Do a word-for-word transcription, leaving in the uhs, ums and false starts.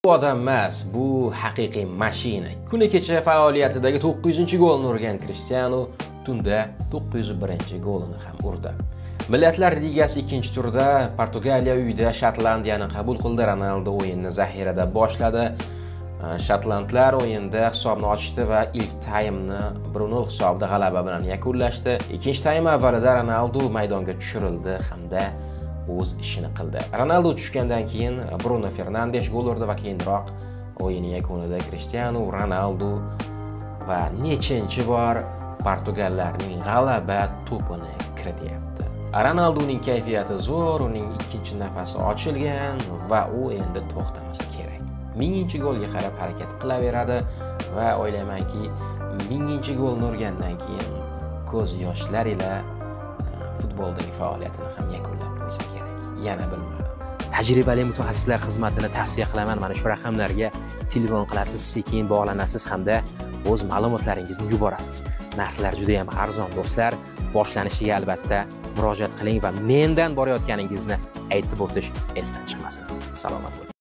Bu odam emas, bu haqiqiy mashina. Kuni kecha faoliyatidagi to'qqizinchi golni urgan Cristiano tunda to'qqiz yuz birinchi golini ham urdi. Millatlar Ligasi ikkinchi turida Portugaliya uyida Shotlandiyani qabul qildi. Ronaldo o'yinni zaxirada boshladi. Shotlandlar o'yinda hisobni ochdi va ilk taymni bir nol hisobda g'alaba bilan yakunlashdi. Ikkinchi taym avvalida Ronaldo maydonga tushirildi hamda o'z ishini qildi. Ronaldo tushgandan keyin Bruno Fernandes gol urdi va keyinroq o'yin yakunida Cristiano Ronaldo va nechinchi bor Portugallarning g'alaba to'pini kirityapti. Ronaldoning kayfiyati zo'r, uning ikkinchi nafasi ochilgan va u endi to'xtamasa kerak. Minginchi golga qarab harakat qilaveradi va o'ylaymanki, minginchi golni urgandan keyin ko'z yoshlar ila futboldagi faoliyatini ham yakunlab qo'ysa kerak. Yana bilmadim. Tajribali mutaxassislar xizmatini tavsiya qilaman. Mana shu raqamlarga telefon qilasiz, sekin bog'lanasiz hamda o'z ma'lumotlaringizni yuborasiz. Narxlar juda ham arzon do'stlar. Boshlanishiga albatta murojaat qiling va mendan borayotganingizni aytib o'tish esdan chiqmasin. Salomat bo'ling.